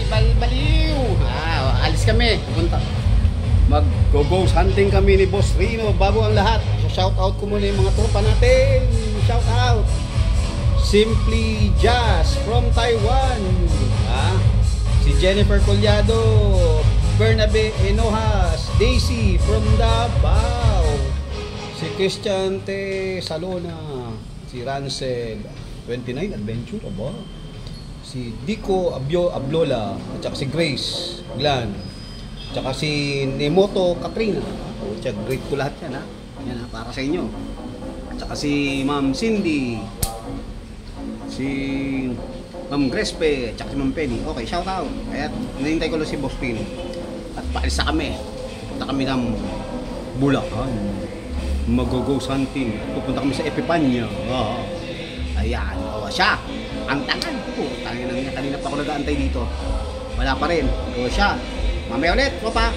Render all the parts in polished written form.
baliw. Alis kami. Mag-go-ghost hunting kami ni Boss Rino. Bago ang lahat, shout out ko muna yung mga tropa natin. Shout out Simply Jazz from Taiwan, si Jennifer Collado, Bernabe Enojas, Daisy from Davao, si Christian T. Salona, si Rancel 29 Adventure, si Dico Ablola, at saka si Grace Glan, at saka si Nemoto Katrina. Great ko lahat yan, yan para sa inyo. At saka si Ma'am Cindy, si Ma'am Grespe, at saka si Ma'am Penny. Okay, shout out. Kaya hinihintay ko lang si Boss Pino. At paalis na kami. Punta kami ng Bulacan. Mag-go-ghost hunting. Pupunta kami sa Epipanya. Ayan, siya. Ang tagal ko. Kanina pa ako nag-aantay dito. Wala pa rin. Siya. Mamaya ulit, pa.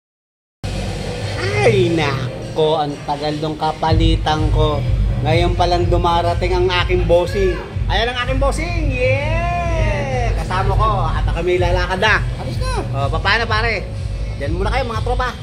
Ay, nako. Ang tagal dong kapalitan ko. Ngayon palang dumarating ang aking bossing. Ayan ang aking bossing. Yeah! Kasama ko. At kami lalakad na. Alis na. Paano pare? Diyan muna kayo mga tropa.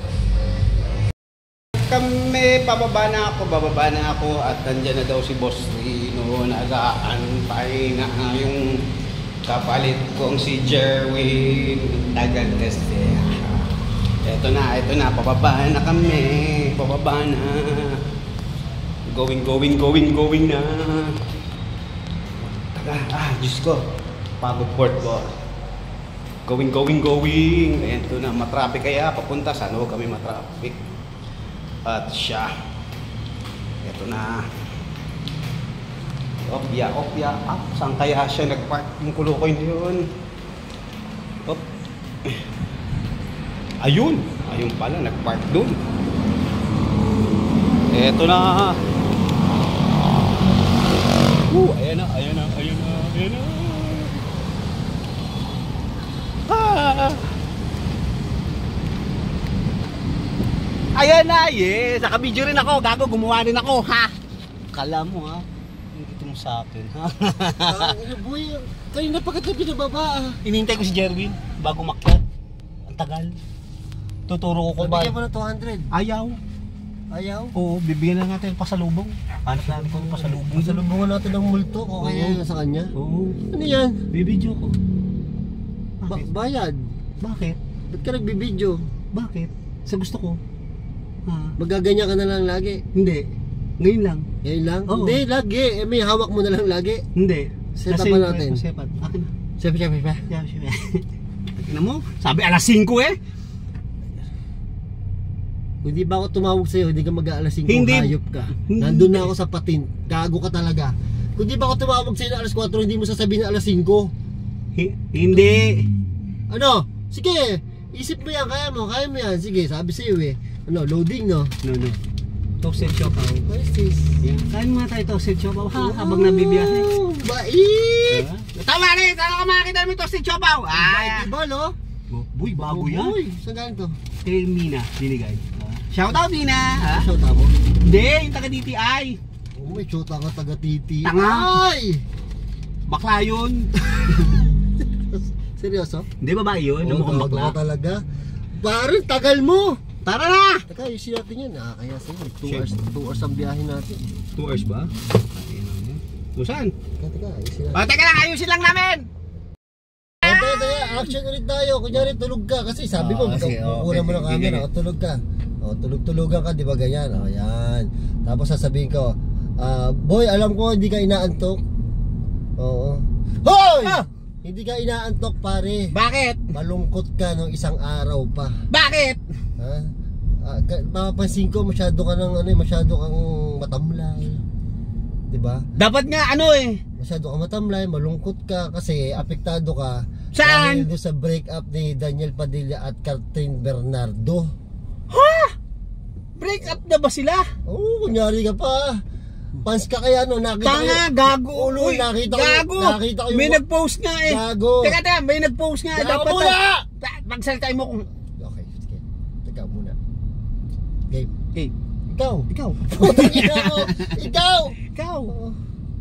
Kami, bababa na ako at nandiyan na daw si Boss Rino. Nag-aantay na yung kapalit kong si Jerwin. Tagal kasi. Ito na, pababa na kami. Pababa na. Going na. Diyos ko. Pagod port ko. Going. Ayan, ito na, matraffic kaya papunta. Sana huwag kami matraffic. At siya. Ito na. Opya. Saan kaya siya nagpark? Yung kulukoy na yun. Ayun pala, nagpark doon. Ito na. Ayan na. Ayan na, yes. Naka-video rin ako. Gago, gumawa rin ako, ha? Kala mo, ha? Dito mo sa akin, ha? Boy, kayo na pagkat na binababa, Inintay ko si Jerwin bago makyat. Ang tagal. Tuturo ko ba? Bigyan mo na 200. Ayaw? Oo, bibigyan na natin pasalubong. Hanap natin ko pasalubong. Pasalubungan natin ng multo o kaya sa kanya. Oo. Ano yan? Bibidyo ko. Bayad. Bakit? Ba't ka nagbibidyo? Bakit? Sa gusto ko. Magaganyan ka na lang lagi. Hindi. Ngayon lang. Ngayon lang? Oo. Hindi, lagi. May hawak mo na lang lagi. Hindi. Set up pa natin. Sepat. Akin na. Sepa. Tingnan mo. Sabi alas 5 eh. Hindi ba ako tumawag sa'yo, hindi ka mag-aalas 5, Hindi. hayop ka. Nandun na ako sa patin. Gago ka talaga. Kung di ba ako tumawag sa'yo na alas 4, hindi mo sasabihin na alas 5. Hindi. Ano? Sige, isip mo yan, kaya mo yan. Sige, sabi sa'yo eh. Ano, loading no? No. Toasted siopaw. What is this? Yeah. Kain mo nga tayo toasted siopaw ha, habang nabibiyahe. Bait! Tama rin, saan ka makakita namin toasted siopaw? Diba no? Boy, bago yan. Boy, saan galing to? Kay Mina, binigay. Shout out Mina! Shout out mo? Hindi, yung taga DTI. May chuta ka taga titi. Tanga! Ay! Bakla yun. Seryoso? Hindi, babae yun. Mukhang bakla. Talaga. Parang tagal mo! Tara na! Teka, ayusin natin yan. Kaya sa'yo, 2 hours ang biyahe natin. 2 hours ba? Saan? Teka, ayusin natin. Teka lang, ayusin lang namin! Teka, action ulit tayo. Kunyari, tulog ka. Kasi sabi ko, kukunan mo ng camera. Tulog ka. Tulog-tulogan ka, di ba ganyan? Yan. Tapos sasabihin ko, boy, alam ko hindi ka inaantok. Oo. Hoy! Hindi ka inaantok, pare. Bakit? Malungkot ka nung isang araw pa. Bakit? Mapapansin ko masyado kang matamlay. 'Di ba? Dapat nga Masyado kang matamlay, malungkot ka kasi apektado ka. Saan? Dahil doon sa breakup ni Daniel Padilla at Catherine Bernardo. Ha? Break up na ba sila? Oo, kunyari ka pa. Fans ka kaya no, nakita Tanga, gago. Uy, nakita ko may nag-post nga eh. Gago. Teka, may nag-post nga. Dapat muna! Magsalita mo kung... Okay, sige. Teka muna. Game. Hey, Ikaw. ikaw. Putang ina mo. Ikaw. Ikaw.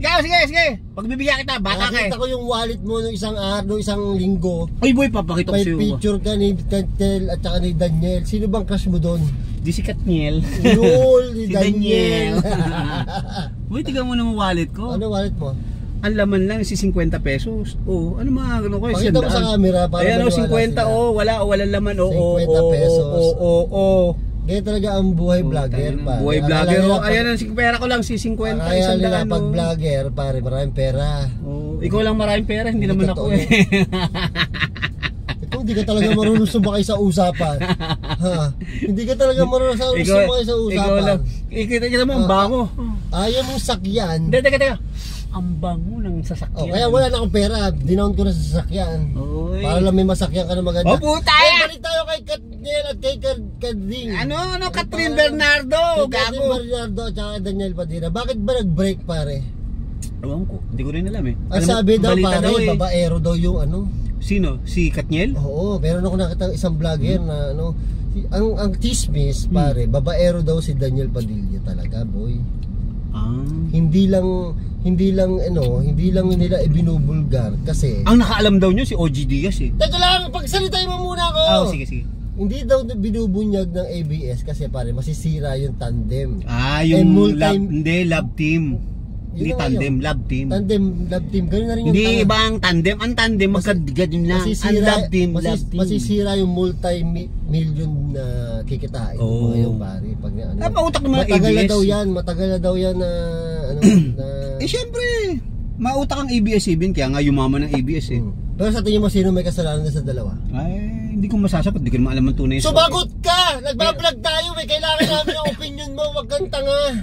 Ikaw, sige. Pagbibigyan kita, bata ka eh. Nakita ko yung wallet mo nung isang linggo. Ay boy, papakita ko May sa'yo. picture ka ni Tantel at saka ni Daniel. Sino bang crush mo doon? Di si Katniel. Lol, ni Si Daniel. Boy, tignan mo naman wallet ko. Ano wallet mo? Ang laman lang si 50 pesos. Oh, ano mga ano ko? Pakita mo sa camera para ayan o, maniwala 50 sila. walang laman. 50 pesos. Ganyan talaga ang buhay vlogger, pare. Buhay vlogger. Ayan ang pera ko lang si 50. Kaya nila pag vlogger, pare, maraming pera. Oh, ikaw lang maraming pera, hindi naman ako eh. Ikaw, hindi ka talaga marunong sumakay sa usapan. Ha? Hindi ka talaga marunong sumakay sa usapan. Ikaw lang. Kita mo ang bango. Ayaw mong sakyan. Teka. Ang bango ng sasakyan. Kaya wala na akong pera. Dinown ko na sa sasakyan. Oy. Para lang may masakyan ka na maganda. Oh, puta! Balik tayo kay Katniel at kay Kading. Ano, Catherine Bernardo? Kay Catherine Bernardo at saka Daniel Padilla. Bakit ba nag-break, pare? Ewan ko, hindi ko rin alam eh. Ang sabi daw, pare, babaero daw yung ano. Sino? Si Katniel? Oo, meron ako nakita isang vlogger na ano. Ang chismis, pare, babaero daw si Daniel Padilla talaga, boy. Hindi lang nila ibinubulgar kasi ang nakaalam daw niyo si OG Diaz eh. Teka lang, pagsalitain mo muna ako. Sige. Hindi daw binubunyag ng ABS kasi pare masisira yung tandem. Yung lab team. Hindi tandem, lab team. Lab team, ganoon na rin yung hindi iba ang tandem. Ang tandem magkaganyan lang. Ang lab team. Masisira yung multi-million na kikitain mo ngayon, pare. Pag ano. Pautak naman matagal ABS. Matagal na daw yan na syempre, mautak ang ABS-CBN kaya nga yumaman ng ABS eh. Pero sa tingin mo sino may kasalanan sa dalawa? Ay, hindi ko masasagot, hindi ko naman alam ang tunay. Sumagot ka! Nagbablog tayo, may kailangan namin ang opinion mo, wag kang tanga.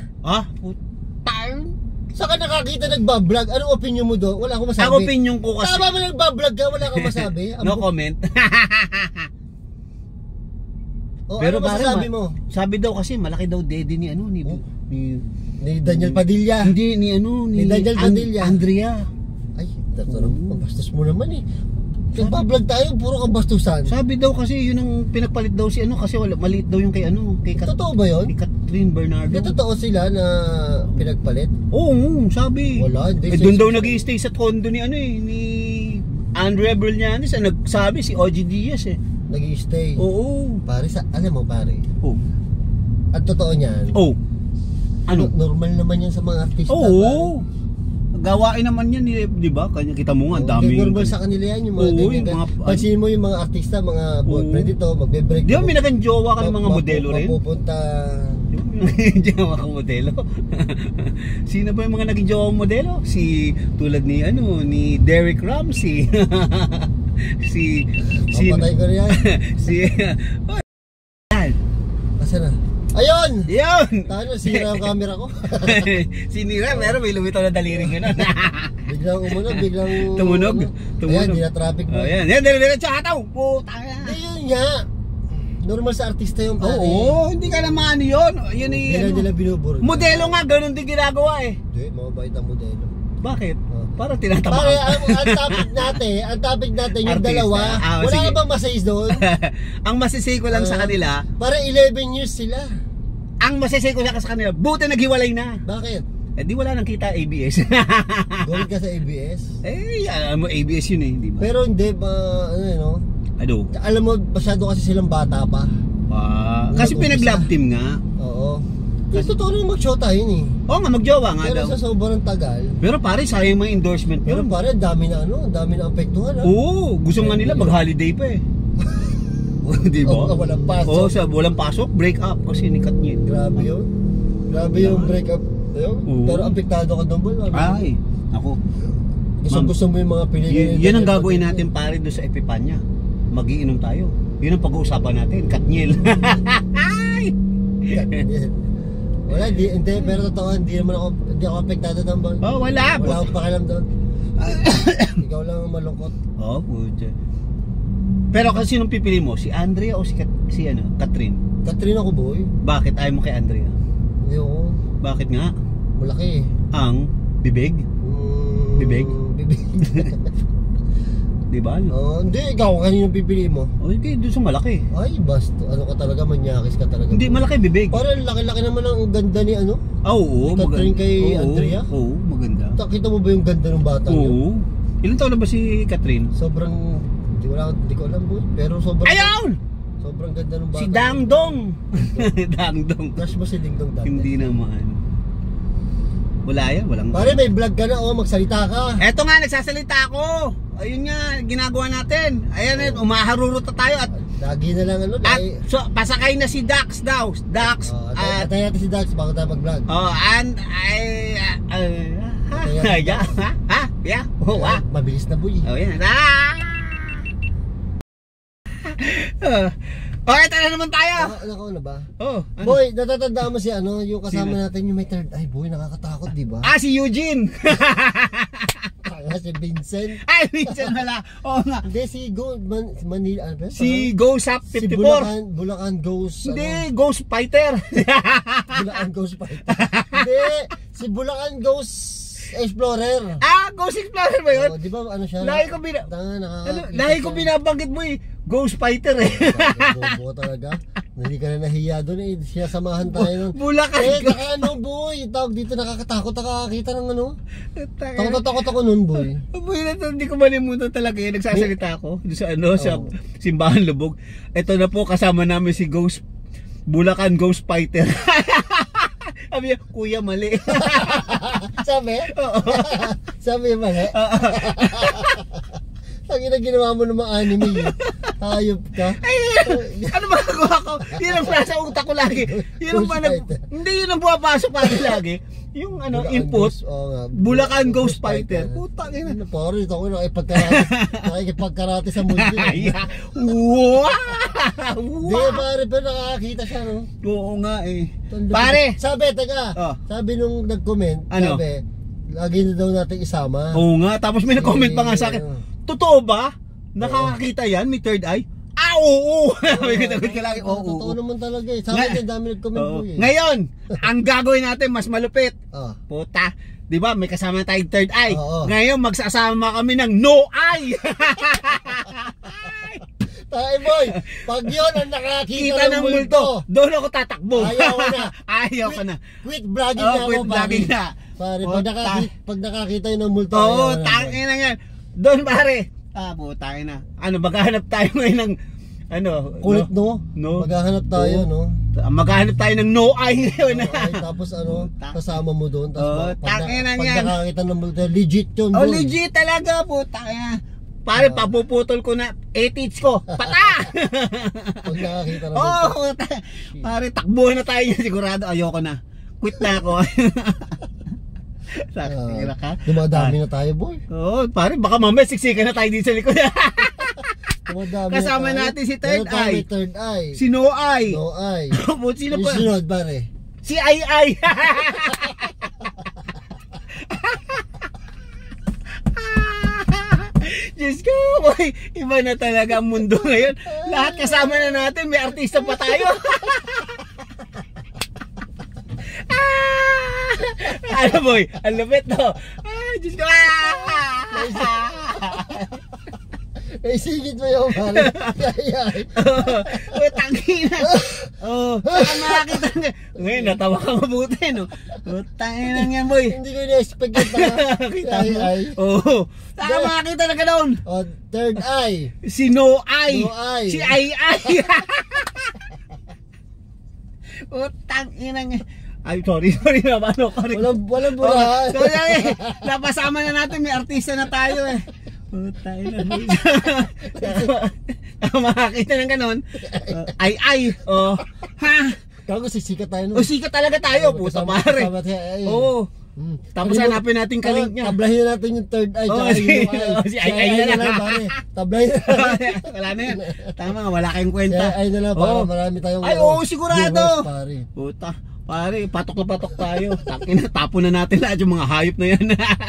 Saka nakakita nagbablog, anong opinion mo doon? Wala akong masabi. Ang opinion ko kasi tama ba nagbablog ka, wala akong masabi? No comment. Pero ano masasabi mo? Sabi daw kasi malaki daw dede ni ni Daniel Padilla. Hindi ni Daniel Padilla. Andrea. Ay, bastos mo naman eh. Nagbablog tayo, puro kabastusan. Sabi daw kasi yun ang pinagpalit daw si kasi maliit daw yung kay totoo ba yun? Kay Catherine Bernardo. Totoo sila na pinagpalit? Oo, sabi. Wala, doon daw nag-i-stay sa condo ni ni Andrea Berlianis, nagsabi si OG Diaz eh. Nag-i-stay. Oo. Pare, alam mo pare. Oo. At totoo niyan. Oo. Ano? Normal naman yan sa mga artista. Oo. Gawain naman yan, di ba? Kanya kita mo nga, dami. Normal sa kanila yan, yung mga ganyan. Pansin mo yung mga artista, mga boyfriend dito, magbe-break. Di ba may naging-jowa ka ng mga modelo rin? Mapupunta. Di ba may naging-jowa kang modelo? Sino ba yung mga naging-jowa modelo? Tulad ni Derek Ramsey. Papatay ko rin yan. Asa na? Ayun! Tano, sira ang camera ko. Sinira, pero may lumitaw na daliri gano'n. Biglang biglang tumunog. Ayan, di na traffic mo. Ayan, dire-diretso ataw. Puta ka. Hindi yun nga. Normal sa artista yung pare. Oo, hindi ka naman yun. Yun Hindi nila binubur. Modelo nga, ganun din ginagawa eh. Hindi, mabait ang modelo. Bakit? Para tinatamaan. Pare, ang topic natin yung artista. Dalawa. Wala ka bang masayis doon? Ang masisay ko lang sa kanila. Para 11 years sila. Ang masisay ko lang sa kanila, buti naghiwalay na. Bakit? Di wala nang kita ABS. Gold ka sa ABS? Alam mo ABS yun eh, di ba? Pero hindi ba, alam mo, masyado kasi silang bata pa. Kasi pinag-love team nga. Oo. Kasi totoo naman mag-shota yun eh. Oo nga, mag-jowa nga pero daw. Pero sa sobrang tagal. Pero pare, sayang mga endorsement. Pero pare, dami na apektuhan. Oo, gusto nga nila mag-holiday pa eh. Di ba? Walang pasok. Oo, walang pasok, break up kasi ni Katniel. Grabe yun. Grabe yung break up. Pero apektado ka doon ba? Ay, ako. Gusto mo yung mga pilihan. Yan ang gagawin natin pare doon sa Epipanya. Magiinom tayo. Yun ang pag-uusapan natin, Katniel. Wala, hindi, pero totoo, hindi ako apektado doon ba? Wala. Wala akong pakialam doon. Ikaw lang ang malungkot. Puto. Pero kasi sinong pipili mo? Si Andrea o si Catherine? Catherine ako, boy. Bakit ayaw mo kay Andrea? Hindi ako. Bakit nga? Malaki. Ang bibig? Bibig? Bibig. Di ba? Hindi, ikaw kanino pipili mo? Okay, doon sa malaki. Ay, basta ano ka talaga, manyakis ka talaga. Hindi, malaki bibig. Parang laki-laki naman ang ganda ni ano? Oo, Ni Catherine kay Andrea? Oo, maganda. Kita mo ba yung ganda ng bata niyo? Oo. Ilan taon na ba si Catherine? Sobrang, hindi ko alam boy. Pero sobrang, Ayun! sobrang ganda ng bata. Si Dangdong! Dangdong. Crush mo si Dingdong dati? Hindi naman. Wala yan, walang. Pare, may vlog ka na, magsalita ka. Eto nga, nagsasalita ako. Ayun nga, ginagawa natin. Ayan, umaharurot na tayo at Lagi na lang ano, lagi. so, pasakay na si Dax daw. Dax. Atay natin si Dax bago tayo mag-vlog. And yeah. Oh, Mabilis na boy. Oh, yan. Ito na naman tayo. Nako na ba? Oh, ano? Boy, natatandaan mo si ano, yung kasama natin yung may third eye, boy, nakakatakot, di ba? Si Eugene. Si Vincent. Ay, Vincent wala. Oo nga. Hindi, si Manila, ano ba? Si Ghost Up 54. Si Bulacan Ghost. Hindi, Ghost Fighter. Bulacan Ghost Fighter. Hindi, si Bulacan Ghost Explorer. Ghost Explorer ba yun? Di ba ano siya? Lahi ko binabanggit mo Ghost Fighter Bobo talaga. Hindi ka na nahiya doon siya samahan tayo nun. Bulacan. Boy, tawag dito nakakatakot nakakakita ng ano. Takot ako nun, boy. Boy, hindi ko malimutan talaga yun. Nagsasalita ako sa sa Simbahan Lubog. Ito na po, kasama namin si Ghost Bulacan Ghost Fighter. Sabi niya, kuya mali. Sabi? Oo. Sabi mali? Ang ginawa mo ng mga anime yun. Hayop ka. Ano magagawa ko? Yun ang nasa utak ko lagi. Yun ang hindi yun ang buwapasok lagi. Yung input. Bulacan Ghost Fighter. Putang ina. Pare, ito ako nakikipagkarate sa mundo. Wow! Hindi, pare, pero nakakakita siya, no? Oo nga Pare! Sabi nung nag-comment, sabi, lagi na daw natin isama. Oo nga, tapos may nag-comment pa nga sa akin. Totoo ba? Nakakakita yan? May third eye? Oo! Totoo naman talaga Sa akin, ang dami nag-comment po Ngayon, ang gagawin natin mas malupit. Puta, di ba may kasama tayong third eye? Ngayon, magsasama kami ng no eye! Tay boy, pag yun ang nakakita ng multo, doon ako tatakbo. Ayaw ka na. Quit vlogging na ako. Quit vlogging na. Pare, pag nakakita yun ng multo, tangin na yan. Doon pare. Putangin na. Maghahanap tayo ngayon ng kulit no? Maghahanap tayo, no? Maghahanap tayo ng no eye ngayon. Tapos kasama mo doon. Pag nakakita ng multo, legit yun. Legit talaga, putangin. Pare, papuputol ko na 8 inch ko. Pata! Pag nakakita ng multo. Pare, takbuhan na tayo sigurado. Ayoko na. Quit na ako. Sakira ka. Dumadami na tayo, boy. Pare, baka mamaya siksikan na tayo dito sa likod. Kasama na natin si Third Eye. Third Eye. Si No Eye. No Eye. Sino pa? Sunod, pare. Si Ay. Diyos ko, boy. Iba na talaga ang mundo ngayon. Lahat kasama na natin. May artista pa tayo. Boy? Ang lupit, no? Diyos ko. Sigit mo yung pare. Tangina. Saka makakita nga. Ngayon, natawa ka mabuti, no? Tangina nga, boy. Hindi ko na-expect yung Kita mo? Saka makakita na ganoon. Third Eye. Si No Eye. Si Ay. Tangina nga. Ay, sorry na. Walang burahan. Sorry, napasama na natin. May artista na tayo Tayo na. Makakita ng ganon. Ay. Ha? Kago sikat tayo. Sikat talaga tayo. Puta pare. Tapos hanapin natin kalink niya. Tablahin na natin yung third eye. Si Ay na lang. Tablahin na lang. Wala na yan. Tama nga, wala kayong kwenta. Ay na lang para marami tayong sigurado. Puta. Pare, patok na patok tayo. Tapo na natin lahat yung mga hayop na yan.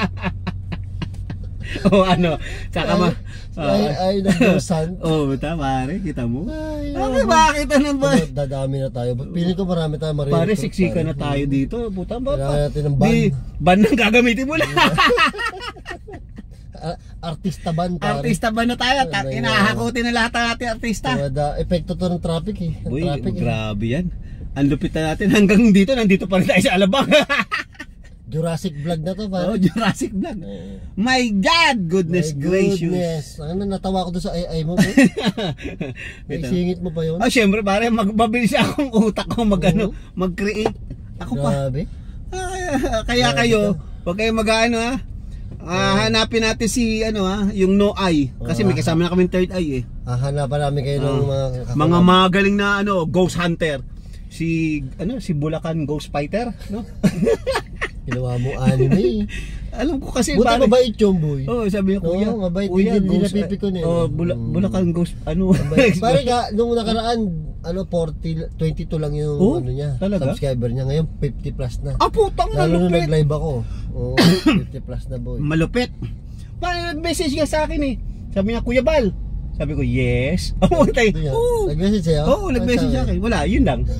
Saka ay nagdosan. Pare, kita mo? Bakit ba? Dadami na tayo. Piling ko marami tayo marinig. Pare, siksikan na tayo dito. Puta ba? Kailangan natin ng ban. Ban nang gagamitin mo lang. artista ban pare. Artista ba na tayo? Inahakutin na lahat ng ating artista. Epekto to ng traffic eh. Uy, grabe yan. Ang lupit na natin hanggang dito, nandito pa rin tayo sa Alabang. Jurassic vlog na to pare. Oh, Jurassic vlog. My God, goodness gracious. Ano, natawa ko doon sa AI mo. May singit mo pa yun? Oh, syempre pare, magbabilis akong utak ko mag-create. Ako grabe. Pa. Kaya kayo, huwag kayong mag-ano ha. Hanapin natin si yung no eye kasi may kasama na kaming third eye eh. Hanapan namin kayo ng mga magaling na ghost hunter. Si Bulacan Ghost Fighter, no? Ginawa mo anime. Alam ko kasi buti mabait yung boy. Oo, sabi ko kuya, mabait hindi napipikon eh. Oh, Bulacan Ghost Pare ka nung nakaraan 22 lang yung niya, talaga? subscriber niya, ngayon 50 plus na. Putang lalo nung nag-live ako. 50 plus na boy. Malupit. Parang nag-message ka sa akin eh. Sabi niya, Kuya Bal. Sabi ko, yes. Nag-message sa'yo? Oo, nag-message sa akin. Wala, yun lang.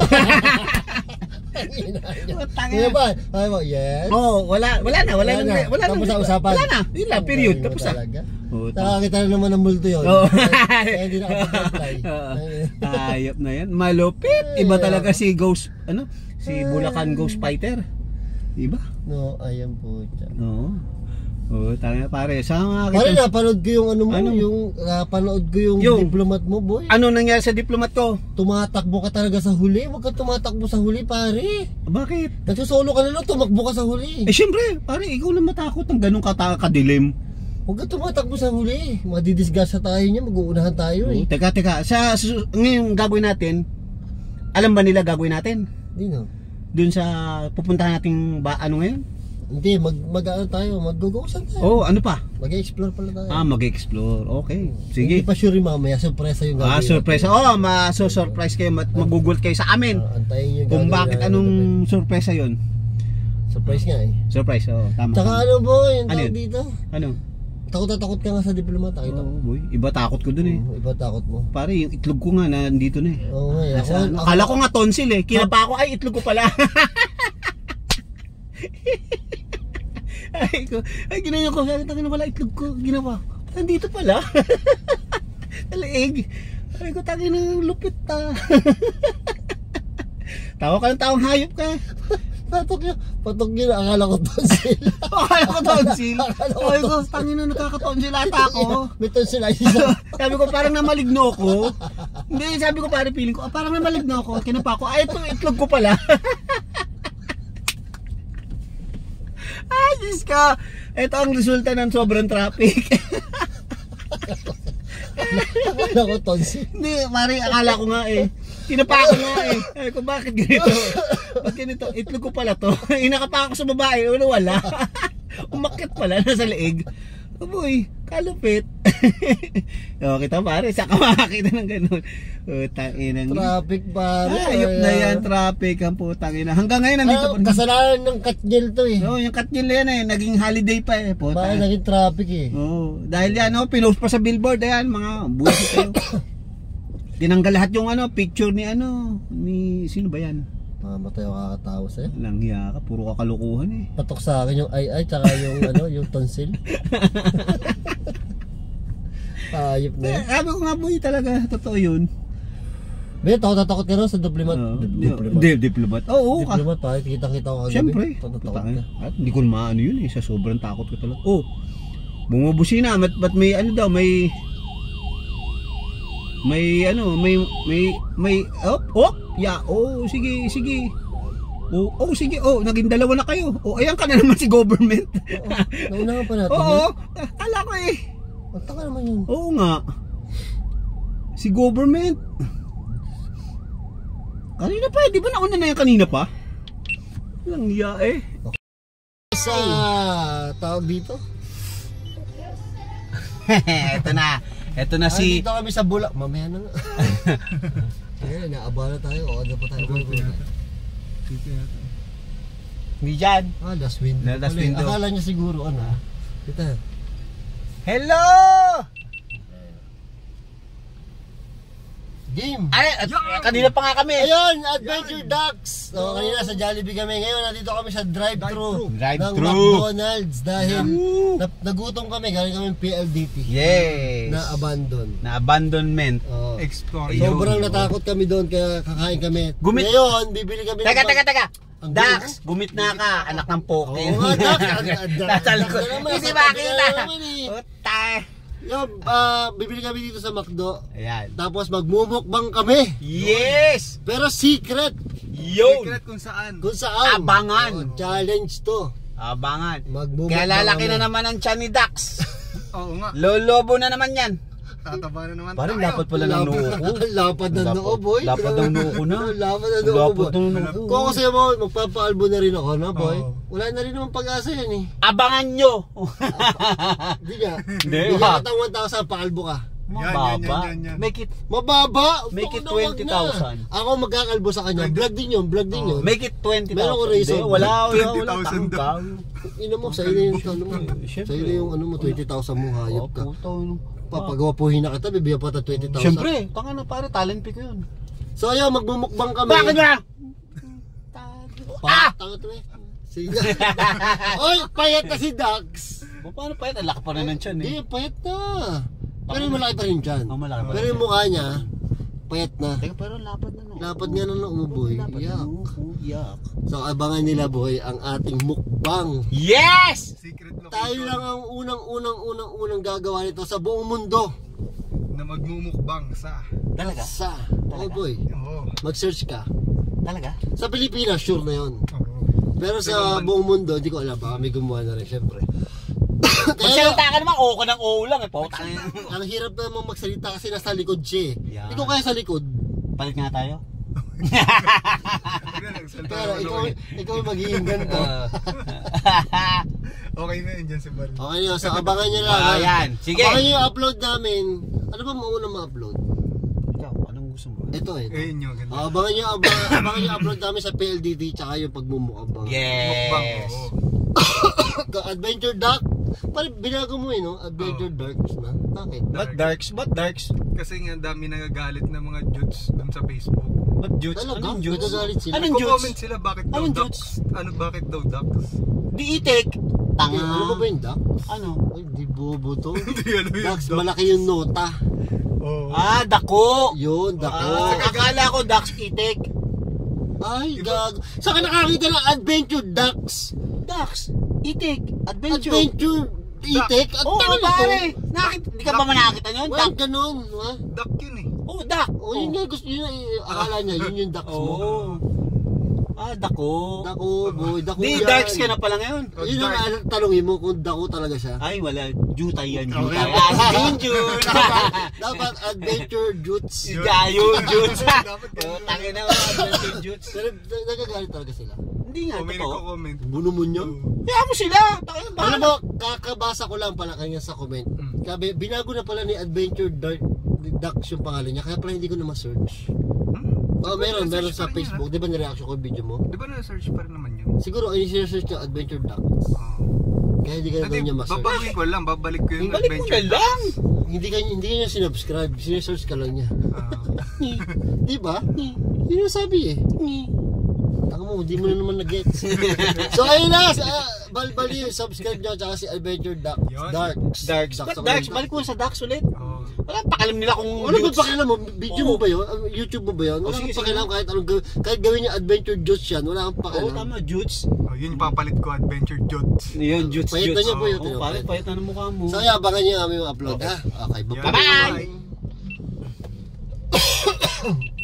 Kuya Bal, sabi mo, yes. Wala na. Tapos sa usapan. Wala na, yun lang, period. Tapos na. Nakakita na naman ng multo yun. Kaya hindi nakapag-reply. Ayop na yan. Malupit. Iba talaga si Ghost, si Bulacan Ghost Fighter. Iba? No, ayan po. Oo. Tanga pare. Pare, napanood ko yung napanood ko yung diplomat mo, boy. Ano nangyari sa diplomat ko? Tumatakbo ka talaga sa huli. Huwag ka tumatakbo sa huli, pare. Bakit? Nagsusolo ka na lang, tumakbo ka sa huli. Syempre, pare, ikaw na matakot ng ganun kadilim. Huwag ka tumatakbo sa huli. Madidisgasa tayo niya, mag-uunahan tayo eh. Teka. Ngayon gagawin natin, alam ba nila gagawin natin? Hindi no. Doon sa pupuntahan nating ngayon? Hindi, mag-ano tayo, mag-go-go-san tayo. Ano pa? Mag-explore pala tayo. Mag-explore. Okay. Sige. Hindi pa sure mamaya, surpresa yung gagawin. Surpresa. Surprise kayo, magugulat kayo sa amin. Antayin yung kung bakit anong surpresa yon. Surprise nga eh. Surprise, tama. Tsaka boy, yung tawag dito. Ano? Takot ka nga sa diplomat, kita mo. Boy, iba takot ko dun eh. Iba takot mo. Pare, yung itlog ko nga nandito na eh. Oo nga. Akala ko nga tonsil eh. Kinapa ko, ay itlog ko pala. Ay, ginawa ko. Tangin na wala itlog ko. Ginawa. Nandito pala. Talaig. Ay ko, tangin na lupit ta. Tawa ka ng taong hayop ka. Patok yun. Akala ko tonsil. Akala ko tonsil. Ay ko, tangin na nakakatonsil ata ako. May tonsil ay sabi ko, parang namaligno ako. Hindi, sabi ko, parang feeling ko, parang namaligno ako. Kinapa ko, ay ito itlog ko pala. Ay, Diyos ka. Ito ang resulta ng sobrang traffic. Akala ko tonsil. Hindi, pare, akala ko nga eh. Kinapa ko nga eh. Sabi ko, bakit ganito? Bakit ganito? Itlog ko pala to. Inakapa ako sa babae. Wala. Umakyat pala, nasa leeg. Aboy, kalupit. Kita pare, saka makakita ng ganun. Traffic pare. Ayop na yan, traffic ang putang ina. Hanggang ngayon nandito pa. Kasalanan ng Katniel to eh. Yung Katniel na yan eh, naging holiday pa eh. Bakit naging traffic eh. Dahil yan, pinost pa sa billboard, ayan, mga buhay kayo. Tinanggal lahat yung picture ni ni sino ba yan? Mamatay ako kakatawa sa'yo. Langhiya ka, puro kakalukuhan eh. Patok sa akin yung ay tsaka yung yung tonsil. Ayop na yun. Sabi ko nga boy talaga, totoo yun. Be, takot ka rin sa diplomat. Diplomat? Oo. Diplomat pa, kita-kita ko kagabi. Siyempre. Takot ka. At hindi ko maano yun eh, sa sobrang takot ko talaga. Bumubusina, ba't may daw, may sige. Sige, naging dalawa na kayo. Ayan ka na naman si government. Naunahan pa natin. Kala ko eh. Punta ka naman yun. Oo nga. Si government. Kanina pa di ba nauna na yan kanina pa? Langya eh. Sa tawag dito? Ito na si... Dito kami sa Bulak. Mamaya na nga. Ayan, naabala tayo. Ano pa tayo? Hindi dyan. Last window. Last window. Akala niya siguro Dito. Hello! Game. Ay, kanina pa nga kami. Ayun, Adventure Ducks. So, kanina sa Jollibee kami. Ngayon, nandito kami sa drive-thru ng Drive-thru. McDonald's dahil nagutom kami. Galing kami PLDT. Yes. Na abandon. Na abandonment. Oh. Explore. Sobrang natakot kami doon kaya kakain kami. Gumit. Ngayon, bibili kami Teka. Ang Dax, gumit na ka, anak ng poke. Oo nga, Dax. Nasa likod. Hindi makita. Utay. Yung, bibili kami dito sa McDo. Ayan. Tapos magmumukbang kami. Yes! Pero secret. Yun! Secret kung saan. Kung saan. Abangan. Challenge to. Abangan. Magmumukbang Kaya lalaki kami. na naman ang tiyan ni Dax. Oo nga. Lolobo na naman yan. Tataba na naman Parang tayo. dapat pala ng noo ko. Lapad ng noo, boy. Lapad ng noo ko na. Lapad ng noo, boy. Lapad ng noo ko. Kung kasi mo, magpapaalbo na rin ako, na, boy. Oo. Wala na rin naman pag-asa yan, eh. Abangan nyo. Hindi nga. Hindi, Hindi wag. ka tang 1,000, paalbo ka. Mababa. Yan. Make it Mababa. Make it Huwag na, wag na. 20,000. Ako magkakalbo sa kanya. Vlog din yun, vlog din yun. Make it 20,000. Meron ko reason. Hindi, wala 20,000 daw. Ino mo, sa'yo na yung ano mo. Sa'yo na yung ano mo, 20,000 mo, hayop ka. Papagawapuhin na kita, bibigyan pa ta 20,000. Siyempre, tanga na pare, talent pick ko yun. So ayun, magmumukbang kami. Bakit nga? Tanga to eh. Sige. Oy, payat na si Dax. Paano pa yan? Ang laki pa rin ng tiyan eh. Hindi, payat na. Pero malaki pa rin dyan. Oh, malaki pa Pero rin. yung mukha niya, payat na. Teka, pero lapad na no. Lapad nga na ng boy. Yak. Yak. So abangan nila boy ang ating mukbang. Yes! Secret location. Tayo lang ang unang gagawa nito sa buong mundo. Na magmumukbang sa. Talaga? Oh boy, Oo. mag-search ka. Talaga? Sa Pilipinas, sure na yun. Oo. Pero sa buong mundo, hindi ko alam. Baka may gumawa na rin, syempre. Magsalita ka naman, oo ka ng oo lang eh. Pautang. Ang hirap namang magsalita kasi nasa likod siya eh. Yeah. Ikaw kaya sa likod. Palit nga tayo. Pero ikaw yung magiging ganito. Okay na yun dyan si Bal. Okay nyo, so abangan nyo lang. ha? Ayan, sige. Abangan nyo yung upload namin. Ano ba mauna ma-upload? Ikaw, anong gusto mo? Ito eh. Eh, yun yung ganda. Abangan nyo upload namin sa PLDT tsaka yung pagmumukbang. Mukbang. Yes. Oo. Adventure Duck. Parang binago mo eh, no? Adventure Darks na. Bakit? Ba't darks? Ba't darks? Kasi nga dami nagagalit na mga jutes dun sa Facebook. Ba't jutes? Talaga? Anong jutes? Nagagalit sila? Anong Nagko-comment jutes? sila bakit daw Anong ducks? Bakit daw ducks? Di itik. Tanga. Ano ba yung duck? Ano? Ay, di bobo to. Hindi alam yung Ducks, ducks. malaki yung nota. Oo. Dako. Yun, dako. Akala ko ducks itik. Ay, gago. Saan ka nakakita ng Adventure Ducks? Ducks. Itik. Adventure. Adventure Itik? At Oo, tama na to. pare. Hindi ka ba nakakita nyo? Wala Duck. ganun. Ha? Duck yun eh. Oh, duck. O yun nga, gusto yun. Akala niya, yun yung ducks mo. Oh. Dako. Dako, boy. Dako Di, yan. darks ka na pala ngayon. Yun ang tanongin mo kung dako talaga siya. Ay, wala. Jutay yan, Okay. jutay. June. Dapat Adventure Jutes. Gayo, Jutes. Dapat ganun. Tangin na mga adventure Jutes. Pero nagagalit talaga sila. Hindi nga, May totoo. nagko-comment. Buno mo nyo. Kaya mo sila. Tangin, Alam bahala. mo, kakabasa ko lang pala kanya sa comment. Sabi, binago na pala ni Adventure Ducks yung pangalan niya, kaya pala hindi ko na ma-search. Oh, meron sa Facebook. Di ba nireaction ko yung video mo? Di ba na-search pa rin naman yun? Siguro, ay sinesearch yung Adventure Ducks. Kaya hindi ka na daw niya ma-search. Babalik ko lang. Babalik ko yung Balik mo na adventure. lang. Hindi ka niya sinubscribe. Sinesearch ka lang niya. Di ba? Yun yung sabi eh. Taka mo, hindi mo na naman nag-gets. So ayun na, balbali yung subscribe nyo tsaka si Adventure Ducks. Yun. Darks. Ba't ako darks? yun. Balik mo sa ducks ulit. Oo. Wala pakialam nila kung Ano ba Jutes. pakialam mo? Video mo ba yun? YouTube mo ba yun? Wala sige, kang pakialam kahit anong gawin. Kahit gawin niya Adventure Jutes yan, wala kang Oo, pakialam. tama, Jutes. Oh, yun yung papalit ko, Adventure Jots. Yun, Jutes, Payat na Jutes. niya po yun. Oo, pare, payat na ng mukha mo. So yeah, abangan niyo yung aming upload ha. Okay, Yan. bye-bye. Bye-bye!